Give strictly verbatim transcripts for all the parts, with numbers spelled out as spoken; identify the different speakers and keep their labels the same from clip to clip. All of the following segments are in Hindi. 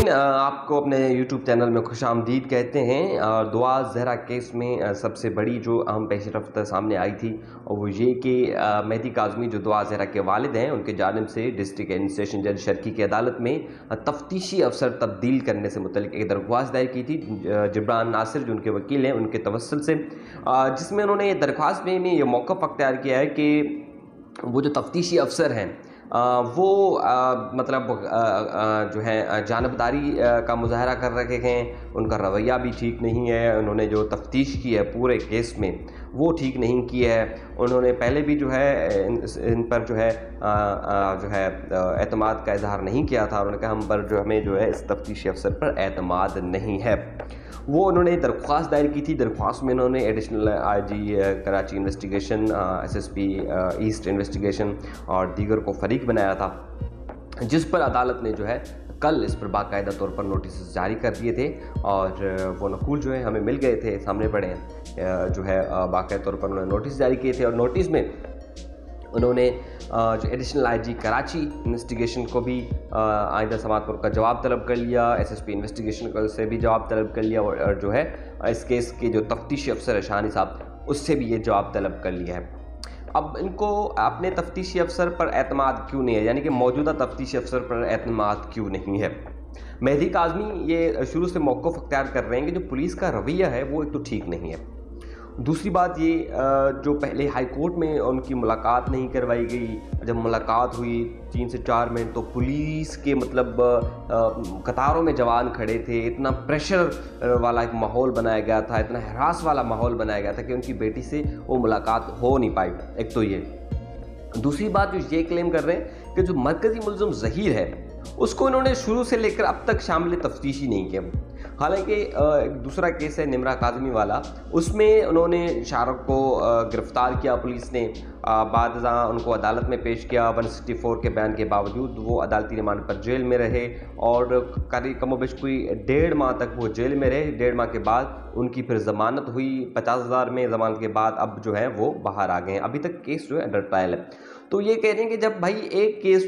Speaker 1: अ, आपको अपने यूट्यूब चैनल में खुशामदीद कहते हैं। और दुआ ज़हरा केस में अ, सबसे बड़ी जो अहम पेशरफ्त सामने आई थी और वो ये कि अ, मेहदी काज़मी जो दुआ ज़हरा के वालिद हैं, उनके जानिब से डिस्ट्रिक्ट एडमिनिस्ट्रेशन जज शर्की की अदालत में अ, तफ्तीशी अफसर तब्दील करने से मुतल्लिक एक दरख्वास्त दायर की थी ज- जिब्रान नासिर जो उनके वकील हैं, उनके तवस्सुल से, अ, जिसमें उन्होंने ये दरख्वास्त में में ये मौक़िफ़ अख्तियार किया है कि वो जो तफ्तीशी अफसर हैं अ, वो अ, मतलब अ, अ, जो है अ, जानबदारी अ, का मुज़ाहरा कर रहे हैं। उनका रवैया भी ठीक नहीं है। उन्होंने जो तफ्तीश की है पूरे केस में वो ठीक नहीं की है। उन्होंने पहले भी जो है इन, इन पर जो है अ, अ, जो है अ, एतमाद का इजहार नहीं किया था। उन्होंने कहा हम पर जो हमें जो है इस तफ्तीशी अफसर पर एतमाद नहीं है। वो उन्होंने दरख्वास्त दायर की थी। दरख्वास्त में उन्होंने additional I G Karachi investigation, S S P east investigation और दीगर को फरीक बनाया था, जिस पर अदालत ने जो है कल इस पर बाकायदा तौर पर नोटिस जारी कर दिए थे। और वो नकूल जो है हमें मिल गए थे, सामने पड़े हैं। जो है बाकायदा तौर पर उन्होंने नोटिस जारी किए थे और नोटिस में उन्होंने जो एडिशनल आईजी कराची इन्वेस्टिगेशन को भी आइंदा समातपुर का जवाब तलब कर लिया, एसएसपी इन्वेस्टिगेशन से भी जवाब तलब कर लिया और जो है इस केस के जो तफ्तीशी अफसर है शाहानी साहब, उससे भी ये जवाब तलब कर लिया है। अब इनको अपने तफ्तीशी अफसर पर एतमाद क्यों नहीं है, यानी कि मौजूदा तफ्तीशी अफसर पर एतमाद क्यों नहीं है? मेहदी काज़मी ये शुरू से मौक़िफ़ अख्तियार कर रहे हैं कि जो पुलिस का रवैया है वो एक तो ठीक नहीं है। दूसरी बात ये जो पहले हाई कोर्ट में उनकी मुलाकात नहीं करवाई गई। जब मुलाकात हुई तीन से चार मिनट तो पुलिस के मतलब कतारों में जवान खड़े थे। इतना प्रेशर वाला एक माहौल बनाया गया था, इतना हरास वाला माहौल बनाया गया था कि उनकी बेटी से वो मुलाकात हो नहीं पाई। एक तो ये। दूसरी बात जो ये क्लेम कर रहे हैं कि जो मरकज़ी मुल्ज़िम ज़हीर है उसको इन्होंने शुरू से लेकर अब तक शामिल तफ्तीश ही नहीं किया। हालांकि एक दूसरा केस है निमरा काज़मी वाला, उसमें उन्होंने शाहरुख को गिरफ्तार किया पुलिस ने, बाद उनको अदालत में पेश किया। एक सौ चौंसठ के बयान के बावजूद वो अदालती रिमांड पर जेल में रहे और करीब कमोबेश कोई डेढ़ माह तक वो जेल में रहे। डेढ़ माह के बाद उनकी फिर ज़मानत हुई पचास हज़ार में। ज़मानत के बाद अब जो है वो बाहर आ गए हैं। अभी तक केस जो है अंडर ट्रायल है। तो ये कह रहे हैं कि जब भाई एक केस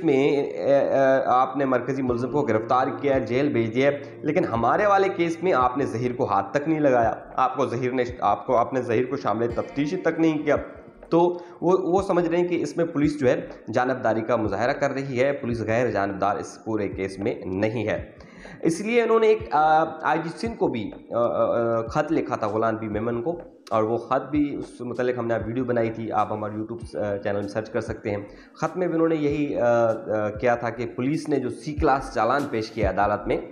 Speaker 1: में आपने मरकज़ी मुल्ज़िम को गिरफ्तार किया, जेल भेज दिया, लेकिन हमारे वाले केस में आपने ज़हीर को हाथ तक नहीं लगाया, आपको ज़हीर ने आपको आपने ज़हीर को शामिल तफ्तीश तक नहीं किया, तो वो वो समझ रहे हैं कि इसमें पुलिस जो है जानबदारी का मुज़ाहरा कर रही है। पुलिस गैर जानबदार इस पूरे केस में नहीं है। इसलिए उन्होंने एक आई जी सिंध को भी आ, आ, ख़त लिखा था, गुलाम नबी मेमन को, और वो ख़त भी उस मतलब हमने वीडियो बनाई थी, आप हमारे यूट्यूब चैनल में सर्च कर सकते हैं। ख़त में भी उन्होंने यही किया था कि पुलिस ने जो सी क्लास चालान पेश किया अदालत में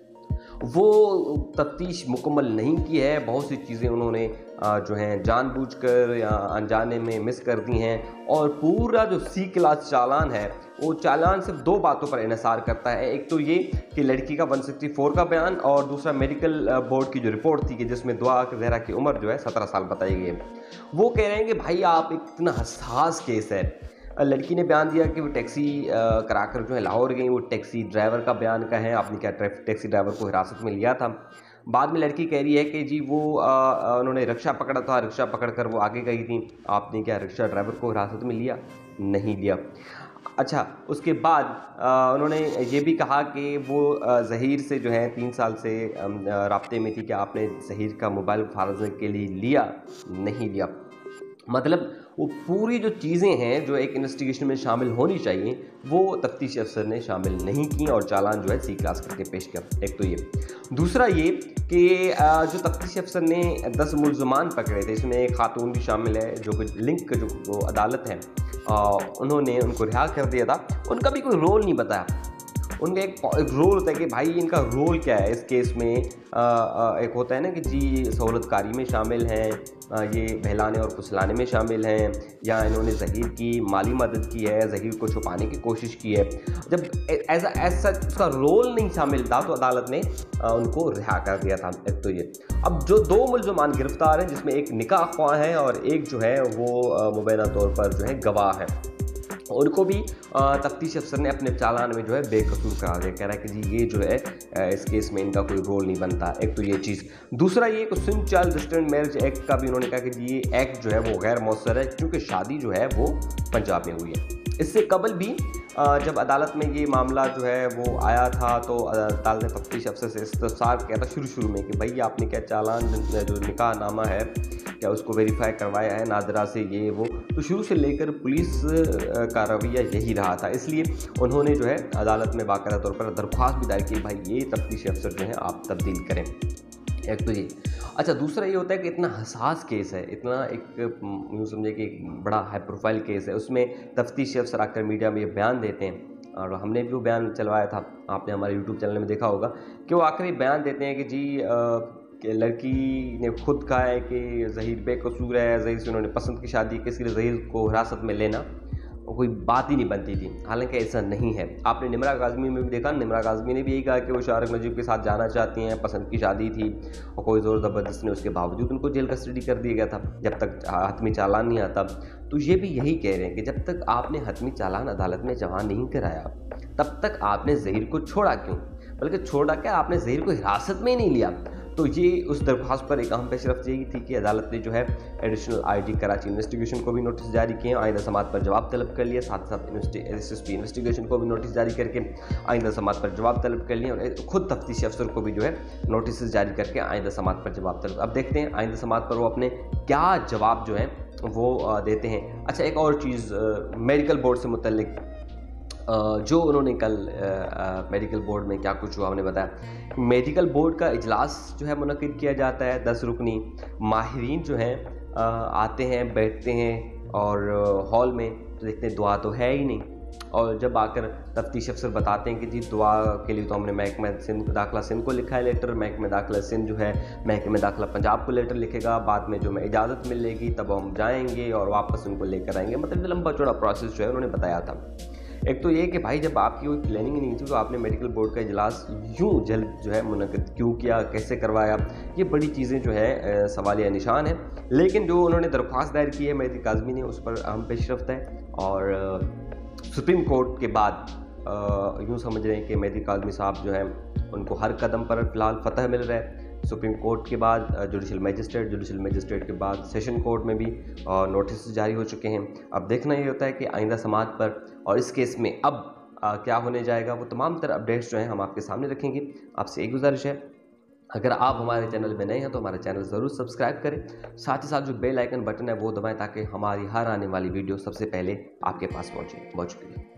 Speaker 1: वो तफ्तीश मुकम्मल नहीं की है। बहुत सी चीज़ें उन्होंने जो हैं जानबूझकर या अनजाने में मिस कर दी हैं। और पूरा जो सी क्लास चालान है वो चालान सिर्फ दो बातों पर इन्हिसार करता है। एक तो ये कि लड़की का एक सौ चौंसठ का बयान, और दूसरा मेडिकल बोर्ड की जो रिपोर्ट थी कि जिसमें दुआ ज़हरा की उम्र जो है सत्रह साल बताई गई है। वो कह रहे हैं कि भाई आप इतना हसास केस है। लड़की ने बयान दिया कि वो टैक्सी कराकर जो है लाहौर गई। वो टैक्सी ड्राइवर का बयान का है, आपने क्या टैक्सी ड्राइवर को हिरासत में लिया था। बाद में लड़की कह रही है कि जी वो आ, उन्होंने रिक्शा पकड़ा था, रिक्शा पकड़कर वो आगे गई थी। आपने क्या रिक्शा ड्राइवर को हिरासत में लिया? नहीं लिया। अच्छा, उसके बाद आ, उन्होंने ये भी कहा कि वो ज़हीर से जो है तीन साल से राब्ते में थी कि आपने ज़हीर का मोबाइल फारजने के लिए लिया? नहीं लिया। मतलब वो पूरी जो चीज़ें हैं जो एक इन्वेस्टिगेशन में शामिल होनी चाहिए वो तफ्तीशी अफसर ने शामिल नहीं की और चालान जो है सी क्लास करके पेश किया। एक तो ये। दूसरा ये कि जो तफ्तीशी अफसर ने दस मुल्ज़मान पकड़े थे, इसमें एक खातून भी शामिल है जो लिंक जो अदालत है उन्होंने उनको रिहा कर दिया था। उनका भी कोई रोल नहीं बताया। उनका एक, एक रोल होता है कि भाई इनका रोल क्या है इस केस में। आ, आ, एक होता है ना कि जी सहूलतकारी में शामिल हैं, ये बहलाने और फुसलाने में शामिल हैं, या इन्होंने ज़हीर की माली मदद की है, ज़हीर को छुपाने की कोशिश की है। जब ऐसा ऐसा उसका रोल नहीं शामिल था तो अदालत ने आ, उनको रिहा कर दिया था। एक तो ये। अब जो दो मुल्ज़मान गिरफ्तार हैं जिसमें एक निकाह ख्वाह है और एक जो है वो मुबैना तौर पर जो है गवाह है, उनको भी तफ्तीश अफसर ने अपने चालान में जो है बेकसूर करार दिया। कह रहा है कि जी ये जो है इस केस में इनका कोई रोल नहीं बनता। एक तो ये चीज़, दूसरा ये कि Sindh child registered marriage act का भी उन्होंने कहा कि जी ये एक्ट जो है वो गैर मौसर है क्योंकि शादी जो है वो पंजाब में हुई है। इससे कबल भी जब अदालत में ये मामला जो है वो आया था तो अदालत ने तफ्तीश अफसर से इस्तफसार किया था शुरू शुरू में कि भाई आपने क्या चालान जो निकाह नामा है क्या उसको वेरीफाई करवाया है नादरा से, ये वो। तो शुरू से लेकर पुलिस का रवैया यही रहा था, इसलिए उन्होंने जो है अदालत में बाकायदा तौर पर दरख्वास्त भी दायर की भाई ये तफ्तीशी अफसर जो है आप तब्दील करें। एक तो ये, अच्छा दूसरा ये होता है कि इतना हसास केस है, इतना एक यूँ समझे कि एक बड़ा हाई प्रोफाइल केस है, उसमें तफ्तीशी अफसर आकर मीडिया में ये बयान देते हैं और हमने भी वो बयान चलवाया था, आपने हमारे यूट्यूब चैनल में देखा होगा कि वो आखिरी बयान देते हैं कि जी आ, कि लड़की ने खुद कहा है कि ज़हीर बेकसूर है, ज़हीर से उन्होंने पसंद की शादी की, इसलिए ज़हीर को हिरासत में लेना कोई बात ही नहीं बनती थी। हालांकि ऐसा नहीं है। आपने निमरा काज़मी में भी देखा, निमरा काज़मी ने भी यही कहा कि वो शारिक नजीब के साथ जाना चाहती हैं, पसंद की शादी थी और कोई ज़ोर ज़बरदस्त ने उसके बावजूद उनको जेल कस्टडी कर दिया गया था जब तक हतमी चालान नहीं आता। तो ये भी यही कह रहे हैं कि जब तक आपने हतमी चालान अदालत में जमा नहीं कराया तब तक आपने ज़हीर को छोड़ा क्यों, बल्कि छोड़ा क्या आपने ज़हीर को हिरासत में ही नहीं लिया। तो ये उस दरख्वास्त पर एक अहम पेशरफ्त यही थी कि अदालत ने जो है एडिशनल आईजी कराची इन्वेस्टिगेशन को भी नोटिस जारी किए, आइंदा समात पर जवाब तलब कर लिया, साथ साथ एसएसपी इन्वेस्टिगेशन को भी नोटिस जारी करके आइंदा समात पर जवाब तलब कर लिया और खुद तफ्तीशी अफसर को भी जो है नोटिस जारी करके आइंदा समात पर जवाब तलब। अब देखते हैं आइंदा समात पर वो अपने क्या जवाब जो हैं वो देते हैं। अच्छा एक और चीज़ मेडिकल बोर्ड से मुतल्लिक जो उन्होंने कल मेडिकल बोर्ड में क्या कुछ हुआ हमने बताया। मेडिकल बोर्ड का इजलास जो है मुनक़िद किया जाता है, दस रुकनी माहिरीन जो हैं आते हैं बैठते हैं और हॉल में तो देखते हैं दुआ तो है ही नहीं, और जब आकर तफ्तीश अफसर बताते हैं कि जी दुआ के लिए तो हमने महकमा सिंध दाखिला सिंध को लिखा है लेटर, महकमा दाखिला सिंध जो है महकमा दाखिला पंजाब को लेटर लिखेगा, बाद में जो हमें इजाज़त मिलेगी तब हम जाएंगे और वापस उनको लेकर आएंगे। मतलब लंबा चौड़ा प्रोसेस जो है उन्होंने बताया था। एक तो ये कि भाई जब आपकी कोई प्लानिंग ही नहीं थी तो आपने मेडिकल बोर्ड का इजलास यूँ जल्द जो है मुनक़िद क्यों किया, कैसे करवाया, ये बड़ी चीज़ें जो है सवालिया निशान है। लेकिन जो उन्होंने दरख्वास्त दायर की है मेहदी काज़मी ने उस पर अहम पेशरफ्त है और सुप्रीम कोर्ट के बाद यूँ समझ रहे हैं कि मेहदी काज़मी साहब जो हैं उनको हर कदम पर फ़िलहाल फ़तह मिल रहा है। सुप्रीम कोर्ट के बाद जुडिशल मजिस्ट्रेट, जुडिशल मजिस्ट्रेट के बाद सेशन कोर्ट में भी नोटिस जारी हो चुके हैं। अब देखना ये होता है कि आइंदा समात पर और इस केस में अब आ, क्या होने जाएगा, वो तमाम तरह अपडेट्स जो हैं हम आपके सामने रखेंगे। आपसे एक गुजारिश है, अगर आप हमारे चैनल में नए हैं तो हमारा चैनल ज़रूर सब्सक्राइब करें, साथ ही साथ जो बेल आइकन बटन है वो दबाएं ताकि हमारी हर आने वाली वीडियो सबसे पहले आपके पास पहुँचे। बहुत शुक्रिया।